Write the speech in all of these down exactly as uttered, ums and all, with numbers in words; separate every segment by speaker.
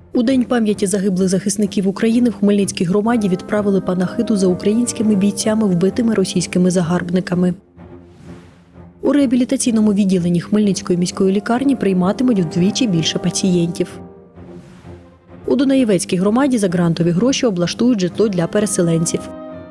Speaker 1: У День пам'яті загиблих захисників України в Хмельницькій громаді відправили панахиду за українськими бійцями, вбитими російськими загарбниками. У реабілітаційному відділенні Хмельницької міської лікарні прийматимуть вдвічі більше пацієнтів. У Дунаєвецькій громаді за грантові гроші облаштують житло для переселенців.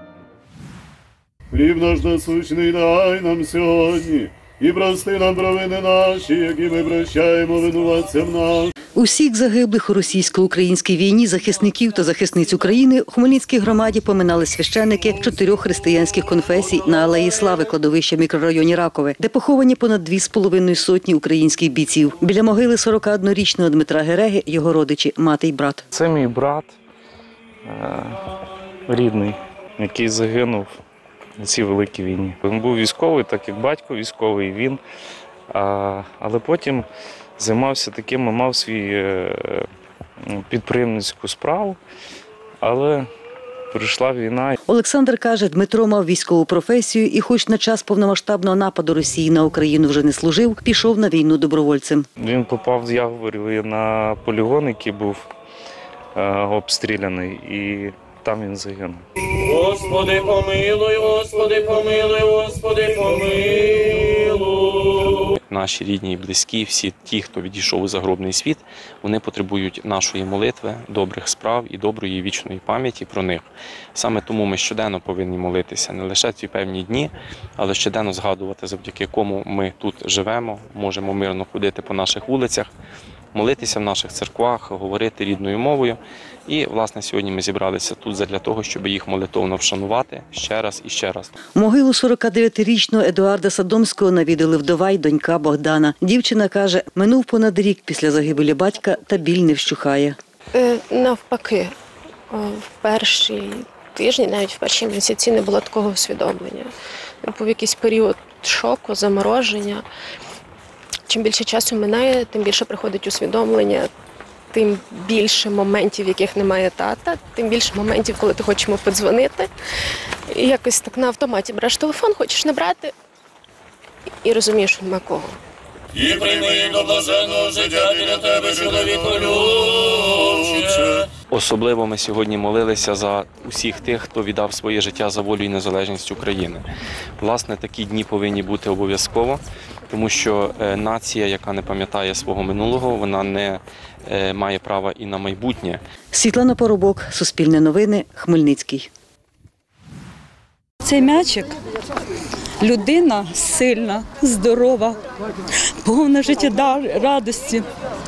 Speaker 2: Хліб наш насущний дай нам сьогодні, і прости нам провини наші, які ми прощаємо винуватцям нашим.
Speaker 3: Усіх загиблих у російсько-українській війні захисників та захисниць України у Хмельницькій громаді поминали священники чотирьох християнських конфесій на Алеї Слави кладовища в мікрорайоні Ракове, де поховані понад дві з половиною сотні українських бійців. Біля могили сорокаоднорічного Дмитра Гереги його родичі, мати й брат.
Speaker 4: Це мій брат е, рідний, який загинув на цій великій війні. Він був військовий, так як батько військовий, він, а, але потім займався таким, мав свою підприємницьку справу, але прийшла війна.
Speaker 3: Олександр каже, Дмитро мав військову професію і хоч на час повномасштабного нападу Росії на Україну вже не служив, пішов на війну добровольцем.
Speaker 4: Він попав, я говорю, на полігон, який був е, обстріляний, і там він загинув.
Speaker 5: Господи, помилуй, Господи, помилуй, Господи, помилуй.
Speaker 6: Наші рідні і близькі, всі ті, хто відійшов у загробний світ, вони потребують нашої молитви, добрих справ і доброї вічної пам'яті про них. Саме тому ми щоденно повинні молитися, не лише ці певні дні, але щоденно згадувати, завдяки кому ми тут живемо, можемо мирно ходити по наших вулицях, молитися в наших церквах, говорити рідною мовою. І, власне, сьогодні ми зібралися тут задля того, щоб їх молитовно вшанувати ще раз і ще раз.
Speaker 3: Могилу сорокадев'ятирічного Едуарда Садомського навідали вдова й донька Богдана. Дівчина каже, минув понад рік після загибелі батька та біль не вщухає.
Speaker 7: Е, навпаки, в перші тижні, навіть в перші місяці не було такого усвідомлення. Був якийсь період шоку, замороження. Чим більше часу минає, тим більше приходить усвідомлення, тим більше моментів, в яких немає тата, тим більше моментів, коли ти хочеш йому подзвонити. І якось так на автоматі береш телефон, хочеш набрати і розумієш, що нема кого.
Speaker 5: І прийми до блаженного життя біля тебе, чоловіку любче.
Speaker 6: Особливо ми сьогодні молилися за усіх тих, хто віддав своє життя за волю і незалежність України. Власне, такі дні повинні бути обов'язково, тому що нація, яка не пам'ятає свого минулого, вона не має права і на майбутнє.
Speaker 3: Світлана Поробок, Суспільне новини, Хмельницький.
Speaker 8: Цей м'ячик – людина сильна, здорова, повна життя радості.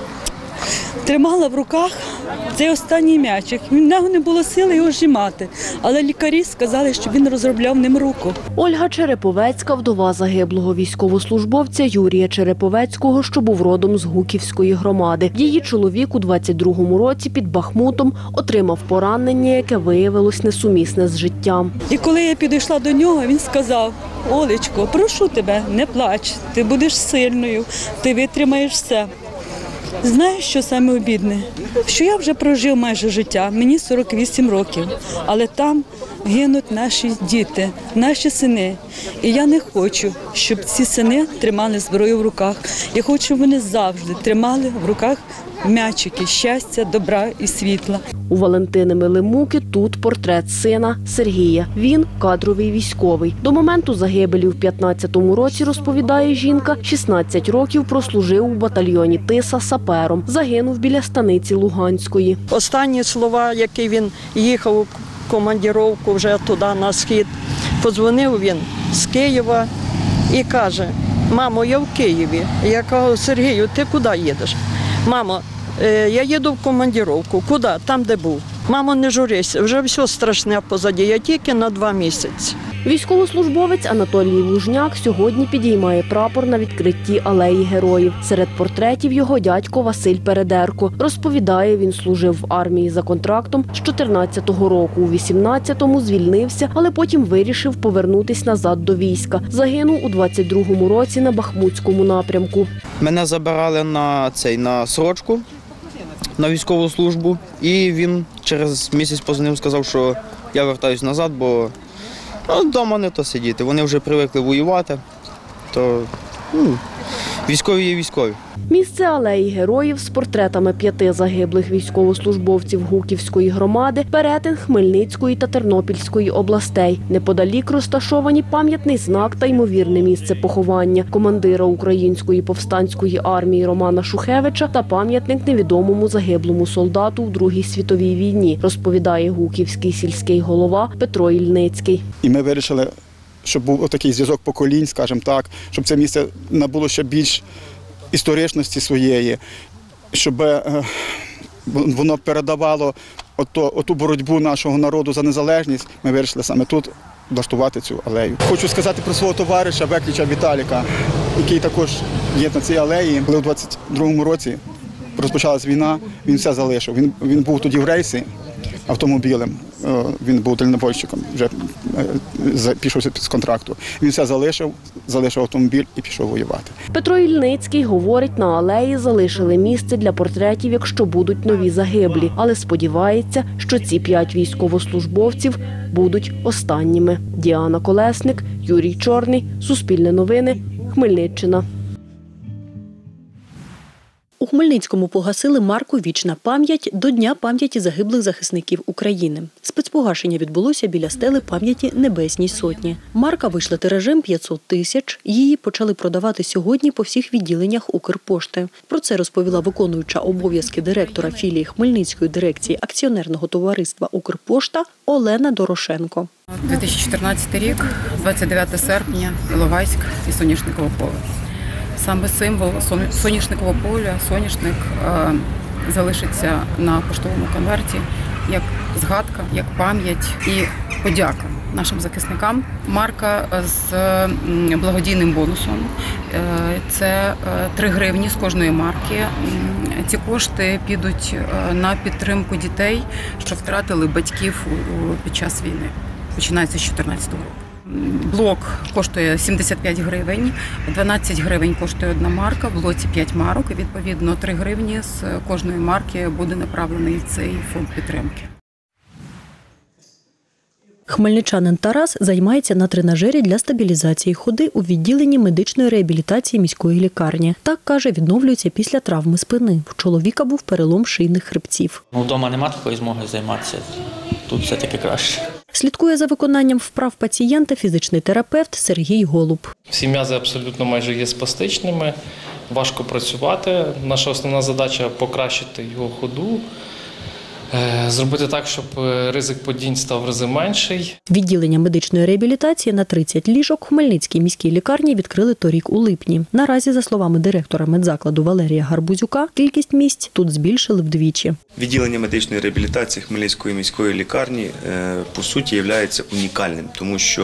Speaker 8: Тримала в руках цей останній м'ячик. В нього не було сили його зжимати, але лікарі сказали, що він розробляв ним руку.
Speaker 1: Ольга Череповецька – вдова загиблого військовослужбовця Юрія Череповецького, що був родом з Гуківської громади. Її чоловік у двадцять другому році під Бахмутом отримав поранення, яке виявилось несумісне з життям.
Speaker 8: І коли я підійшла до нього, він сказав: «Олечко, прошу тебе, не плач, ти будеш сильною, ти витримаєш все». Знаєш, що саме обідне? Що я вже прожив майже життя, мені сорок вісім років, але там гинуть наші діти, наші сини. І я не хочу, щоб ці сини тримали зброю в руках. Я хочу, щоб вони завжди тримали в руках м'ячики щастя, добра і світла.
Speaker 1: У Валентини Милимуки тут портрет сина Сергія. Він кадровий військовий. До моменту загибелі в п'ятнадцятому році, розповідає жінка, шістнадцять років прослужив у батальйоні Тиса сапером. Загинув біля станиці Луганської.
Speaker 9: Останні слова, які він їхав у командировку вже туди на схід, подзвонив він з Києва і каже: «Мамо, я в Києві». Я кажу: «Сергію, ти куди їдеш?» «Мамо, я їду в командировку». «Куди?» «Там, де був». «Мамо, не журись, вже все страшне позаді, я тільки на два місяці».
Speaker 1: Військовослужбовець Анатолій Лужняк сьогодні підіймає прапор на відкритті Алеї Героїв. Серед портретів його дядько Василь Передерко. Розповідає, він служив в армії за контрактом з чотирнадцятого року. У вісімнадцятому звільнився, але потім вирішив повернутися назад до війська. Загинув у двадцять другому році на Бахмутському напрямку.
Speaker 10: Мене забирали на цей на срочку, на військову службу, і він через місяць позвонив, сказав, що я вертаюсь назад, бо вдома не то сидіти. Вони вже привикли воювати, то ну, Військові є військові.
Speaker 1: Місце алеї героїв з портретами п'яти загиблих військовослужбовців Гуківської громади, перетин Хмельницької та Тернопільської областей. Неподалік розташовані пам'ятний знак та ймовірне місце поховання командира Української повстанської армії Романа Шухевича та пам'ятник невідомому загиблому солдату у Другій світовій війні, розповідає гуківський сільський голова Петро Ільницький.
Speaker 11: І ми вирішили, щоб був отакий зв'язок поколінь, скажімо так, щоб це місце набуло ще більш історичності своєї, щоб воно передавало ото, оту боротьбу нашого народу за незалежність. Ми вирішили саме тут влаштувати цю алею. Хочу сказати про свого товариша Векліча Віталіка, який також є на цій алеї. Коли у двадцять другому році розпочалась війна, він все залишив. Він, він був тоді в рейсі автомобілем, він був дальнобойщиком, вже пішов з контракту. Він все залишив, залишив автомобіль і пішов воювати.
Speaker 1: Петро Ільницький говорить, на алеї залишили місце для портретів, якщо будуть нові загиблі, але сподівається, що ці п'ять військовослужбовців будуть останніми. Діана Колесник, Юрій Чорний, Суспільне новини, Хмельниччина.
Speaker 12: У Хмельницькому погасили марку «Вічна пам'ять» до Дня пам'яті загиблих захисників України. Спецпогашення відбулося біля стели пам'яті Небесній Сотні. Марка вийшла тиражем п'ятсот тисяч. Її почали продавати сьогодні по всіх відділеннях Укрпошти. Про це розповіла виконуюча обов'язки директора філії Хмельницької дирекції акціонерного товариства «Укрпошта» Олена Дорошенко.
Speaker 13: дві тисячі чотирнадцятий рік, двадцять дев'яте серпня, Іловайськ і Соняшникове поле. Саме символ соняшникового поля, соняшник, е, залишиться на поштовому конверті як згадка, як пам'ять і подяка нашим захисникам. Марка з благодійним бонусом. Е, це три гривні з кожної марки. Ці кошти підуть на підтримку дітей, що втратили батьків під час війни. Починається з чотирнадцятого року. Блок коштує сімдесят п'ять гривень, дванадцять гривень коштує одна марка, в блоці п'ять марок, і відповідно три гривні з кожної марки буде направлений в цей фонд підтримки.
Speaker 12: Хмельничанин Тарас займається на тренажері для стабілізації ходи у відділенні медичної реабілітації міської лікарні. Так, каже, відновлюється після травми спини. У чоловіка був перелом шийних хребців.
Speaker 14: Вдома немає такої змоги займатися, тут все-таки краще.
Speaker 12: Слідкує за виконанням вправ пацієнта фізичний терапевт Сергій Голуб.
Speaker 15: Всі м'язи абсолютно майже є спастичними, важко працювати. Наша основна задача – покращити його ходу, зробити так, щоб ризик падінь став в рази менший.
Speaker 12: Відділення медичної реабілітації на тридцять ліжок в Хмельницькій міській лікарні відкрили торік у липні. Наразі, за словами директора медзакладу Валерія Гарбузюка, кількість місць тут збільшили вдвічі.
Speaker 16: Відділення медичної реабілітації Хмельницької міської лікарні, по суті, є унікальним, тому що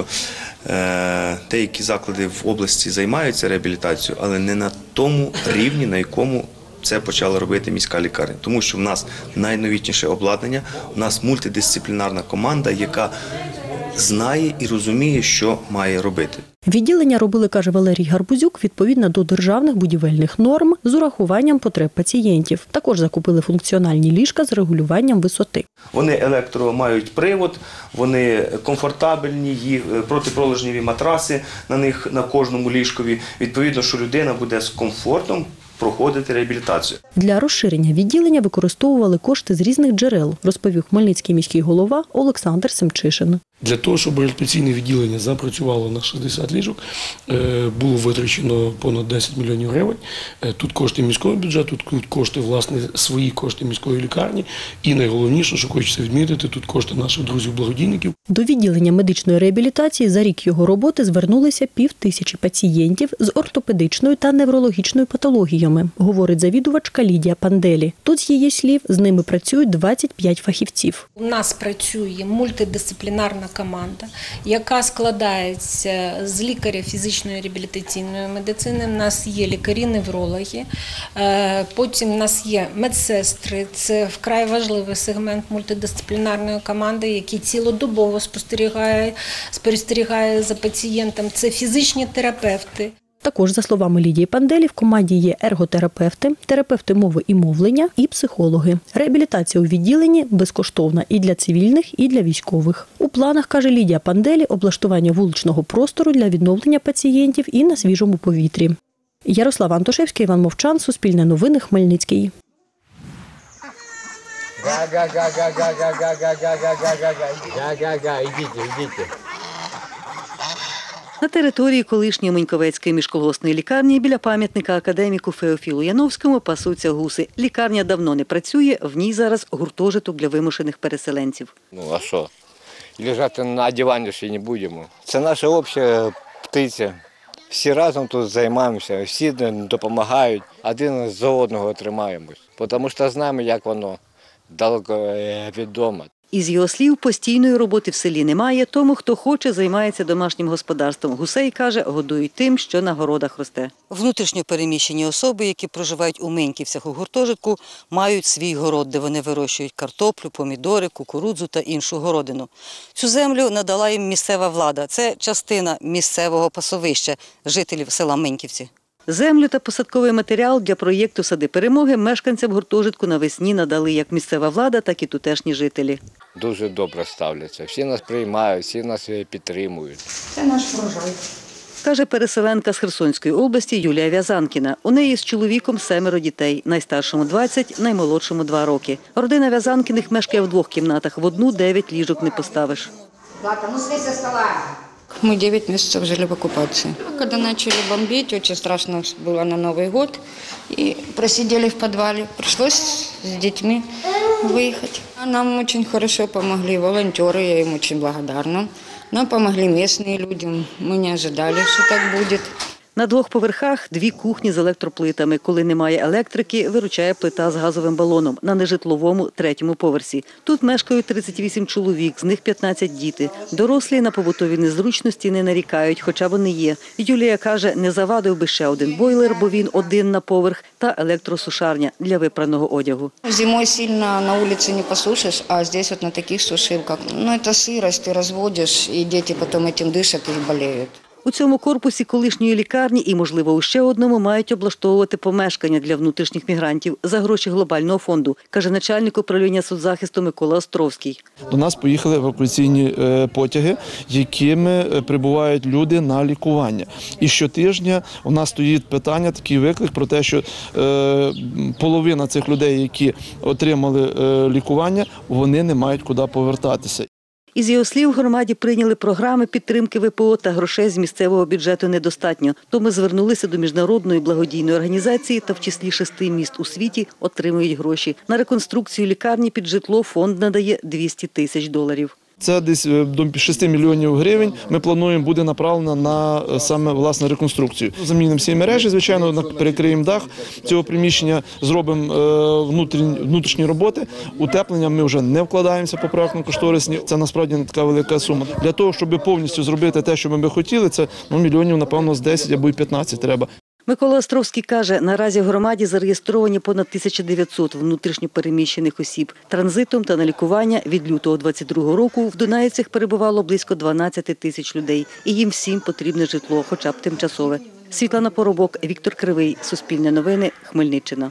Speaker 16: деякі заклади в області займаються реабілітацією, але не на тому рівні, на якому це почала робити міська лікарня, тому що в нас найновітніше обладнання, у нас мультидисциплінарна команда, яка знає і розуміє, що має робити.
Speaker 12: Відділення робили, каже Валерій Гарбузюк, відповідно до державних будівельних норм з урахуванням потреб пацієнтів. Також закупили функціональні ліжка з регулюванням висоти.
Speaker 16: Вони електро мають привод, вони комфортабельні, їх протипролежневі матраси на них на кожному ліжкові. Відповідно, що людина буде з комфортом проходити реабілітацію.
Speaker 12: Для розширення відділення використовували кошти з різних джерел, розповів хмельницький міський голова Олександр Семчишин.
Speaker 17: Для того, щоб реабілітаційне відділення запрацювало на шістдесят ліжок, було витрачено понад десять мільйонів гривень. Тут кошти міського бюджету, тут кошти, власне, свої кошти міської лікарні. І найголовніше, що хочеться відмітити, тут кошти наших друзів-благодійників.
Speaker 12: До відділення медичної реабілітації за рік його роботи звернулися пів тисячі пацієнтів з ортопедичною та неврологічною патологіями, говорить завідувачка Лідія Панделі. Тут, з її слів, з ними працюють двадцять п'ять фахівців.
Speaker 18: У нас працює мультидисциплінарна команда, яка складається з лікаря фізичної реабілітаційної медицини. У нас є лікарі-неврологи, потім у нас є медсестри. Це вкрай важливий сегмент мультидисциплінарної команди, який цілодобово спостерігає, спостерігає за пацієнтом. Це фізичні терапевти.
Speaker 12: Також, за словами Лідії Панделі, в команді є ерготерапевти, терапевти мови і мовлення і психологи. Реабілітація у відділенні безкоштовна і для цивільних, і для військових. У планах, каже Лідія Панделі, облаштування вуличного простору для відновлення пацієнтів і на свіжому повітрі. Ярослав Антошевський, Іван Мовчан, Суспільне новини, Хмельницький.
Speaker 19: Га-га-га-га-га-га-га-га-га-га-га-га-га-га, ідіть, ідіть.
Speaker 3: На території колишньої Меньковецької міжколгоспної лікарні біля пам'ятника академіку Феофілу Яновському пасуться гуси. Лікарня давно не працює, в ній зараз гуртожиток для вимушених переселенців.
Speaker 19: Ну, а що? Лежати на дивані ще не будемо. Це наша обща птиця. Всі разом тут займаємося, всі допомагають, один за одного тримаємось. Тому що знаємо, як воно далеко від дому.
Speaker 3: Із його слів, постійної роботи в селі немає, тому хто хоче, займається домашнім господарством. Гусей, каже, годують тим, що на городах росте. Внутрішньо переміщені особи, які проживають у Меньківцях у гуртожитку, мають свій город, де вони вирощують картоплю, помідори, кукурудзу та іншу городину. Цю землю надала їм місцева влада. Це частина місцевого пасовища жителів села Меньківці. Землю та посадковий матеріал для проєкту «Сади перемоги» мешканцям гуртожитку навесні надали як місцева влада, так і тутешні жителі.
Speaker 19: Дуже добре ставляться, всі нас приймають, всі нас підтримують.
Speaker 20: Це наш врожай.
Speaker 3: Каже переселенка з Херсонської області Юлія В'язанкіна. У неї з чоловіком семеро дітей. Найстаршому – двадцять, наймолодшому – два роки. Родина В'язанкіних мешкає в двох кімнатах. В одну дев'ять ліжок не поставиш.
Speaker 20: Злата, ну слезь со стола.
Speaker 21: Мы девять месяцев жили в оккупации. Когда начали бомбить, очень страшно было на Новый год. И просидели в подвале. Пришлось с детьми выехать. Нам очень хорошо помогли волонтеры, я им очень благодарна. Нам помогли местные люди. Мы не ожидали, что так будет.
Speaker 3: На двох поверхах дві кухні з електроплитами. Коли немає електрики, виручає плита з газовим балоном на нежитловому третьому поверсі. Тут мешкають тридцять вісім чоловік, з них п'ятнадцять діти. Дорослі на побутові незручності не нарікають, хоча вони є. Юлія каже, не завадив би ще один бойлер, бо він один на поверх, та електросушарня для випраного одягу.
Speaker 21: Зимой сильно на улице не посушишь, а здесь вот на таких сушилках. Ну, это сырость, ты разводишь, и дети потом этим дышат и болеют.
Speaker 3: У цьому корпусі колишньої лікарні і, можливо, у ще одному мають облаштовувати помешкання для внутрішніх мігрантів за гроші глобального фонду, каже начальник управління соцзахисту Микола Островський.
Speaker 22: До нас поїхали евакуаційні потяги, якими прибувають люди на лікування. І щотижня у нас стоїть питання, такий виклик про те, що половина цих людей, які отримали лікування, вони не мають куди повертатися.
Speaker 3: Із його слів, в громаді прийняли програми підтримки ВПО та грошей з місцевого бюджету недостатньо. Тому звернулися до міжнародної благодійної організації та в числі шести міст у світі отримують гроші. На реконструкцію лікарні під житло фонд надає двісті тисяч доларів.
Speaker 22: Це десь до шести мільйонів гривень ми плануємо буде направлено на саме власне реконструкцію. Замінимо всі мережі, звичайно, перекриємо дах цього приміщення, зробимо внутрішні роботи. Утеплення ми вже не вкладаємося по проектно-кошторисній. Це насправді не така велика сума. Для того, щоб повністю зробити те, що ми би хотіли, це ну, мільйонів, напевно, з десять або й п'ятнадцять треба.
Speaker 3: Микола Островський каже, наразі в громаді зареєстровані понад тисяча дев'ятсот внутрішньо переміщених осіб. Транзитом та на лікування від лютого двадцять другого року в Дунаївцях перебувало близько дванадцять тисяч людей. І їм всім потрібне житло, хоча б тимчасове. Світлана Поробок, Віктор Кривий, Суспільне новини, Хмельниччина.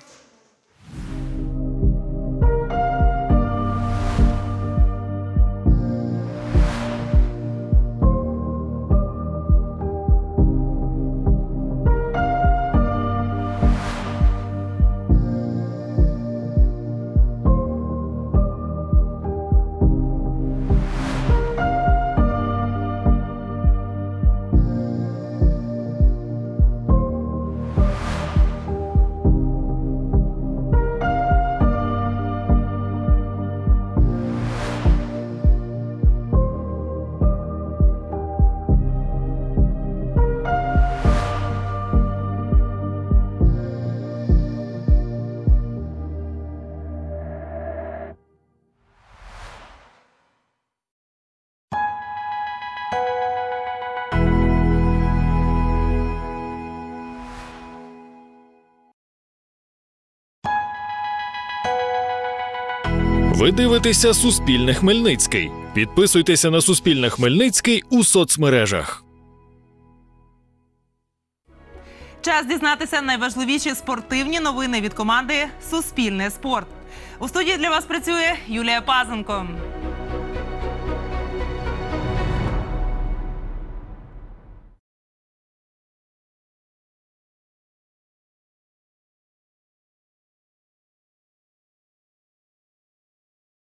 Speaker 23: Ви дивитеся Суспільне Хмельницький. Підписуйтеся на Суспільне Хмельницький у соцмережах.
Speaker 24: Час дізнатися найважливіші спортивні новини від команди «Суспільне спорт». У студії для вас працює Юлія Пазенко.